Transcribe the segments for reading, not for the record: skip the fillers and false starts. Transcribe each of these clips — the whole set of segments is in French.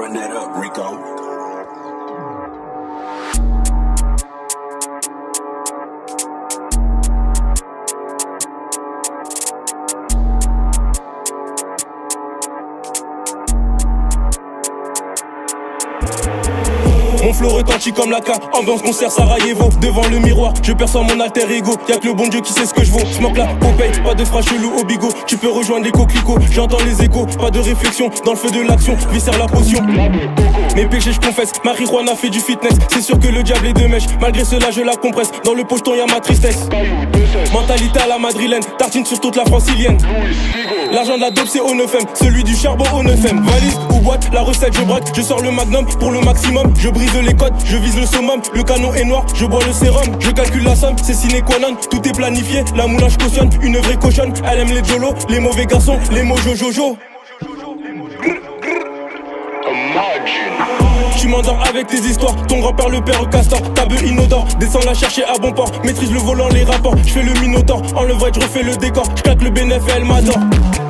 Run that up, Rico. Mon flow retentit comme la K, ambiance concert Sarajevo. Devant le miroir, je perçois mon alter ego. Y'a que le bon Dieu qui sait ce que je vaux. J'manque la Popeye, pas de phrases chelou au bigot. Tu peux rejoindre les coquelicots, j'entends les échos. Pas de réflexion, dans le feu de l'action, viscère la potion. Mes péchés je confesse, marijuana fait du fitness. C'est sûr que le diable est de mèche, malgré cela je la compresse. Dans le pocheton y'a ma tristesse. Mentalité à la madrilène, tartine sur toute la francilienne. L'argent de la dope c'est au 9M, celui du charbon au 9M. Valise ou boîte, la recette je braque. Je sors le magnum pour le maximum. Je brise les codes, je vise le summum. Le canon est noir, je bois le sérum. Je calcule la somme, c'est sine qua non. Tout est planifié, la moulage cautionne. Une vraie cochonne, elle aime les jolos. Les mauvais garçons, les mots jojo. Tu m'endors avec tes histoires, ton grand-père le père castor. Ta bœuf inodore, descends la chercher à bon port. Maîtrise le volant, les rapports, je fais le minotaure. En levrette, je refais le décor, je claque le bénéf et elle m'adore.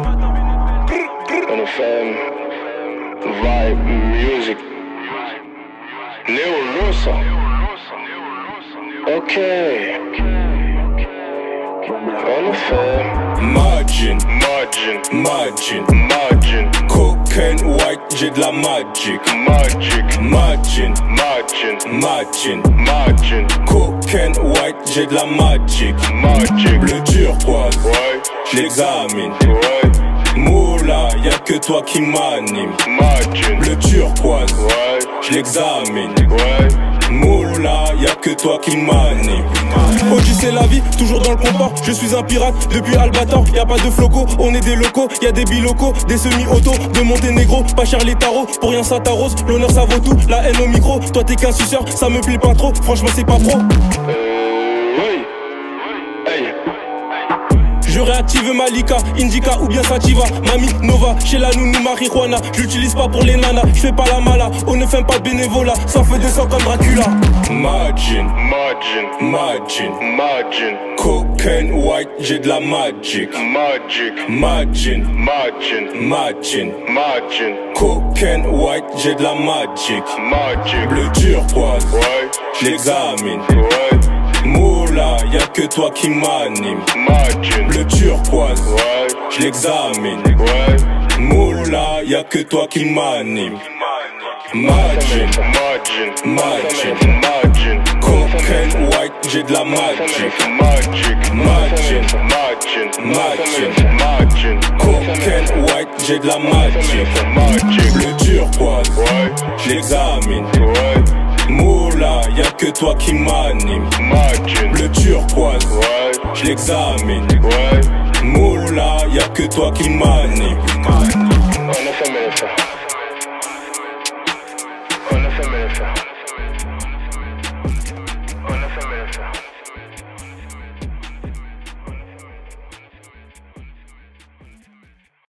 NFM, Vibe Music, Leo Rosa. Ok. NFM, Margin, Margin, Cocaine white, j'ai de la magic. Margin, Cocaine white, j'ai de la magic. Bleu turquoise, ouais, j'l'examine. ouais, Moula, y'a que toi qui m'anime. Bleu turquoise, ouais, j'l'examine. ouais. Moula, y'a que toi qui m'anime. Oji c'est la vie, toujours dans le compas. Je suis un pirate depuis Albator. Y'a pas de floco, on est des locaux. Y'a des bilocaux, des semi-autos, de Monténégro. Pas cher les tarots, pour rien ça t'arrose. L'honneur ça vaut tout, la haine au micro. Toi t'es qu'un suceur, ça me plaît pas trop. Franchement c'est pas pro. Oui. Hey. Je réactive Malika, Indica ou bien Sativa. Mami, Nova, chez la nounou marijuana. J'utilise pas pour les nanas, j'fais pas la mala. On ne fait pas de bénévolat, ça fait des sangs comme Dracula. Margin, Cocaine white, j'ai de la magic. Margin, Cocaine white, j'ai de la magic. Bleu turquoise, Ouais, j'l'examine. ouais, Moula, y'a que toi qui m'anime. Bleu turquoise, ouais, j'l'examine. ouais. Moula, y'a que toi qui m'anime. Margin, Cocaine white, j'ai de la magic. Cocaine white, j'ai de la magic. Bleu turquoise, Ouais, j'l'examine. ouais, Moula, y'a que toi qui m'anime. Bleu turquoise, ouais, j'l'examine. ouais. Moula, y'a que toi qui m'anime. On a fait.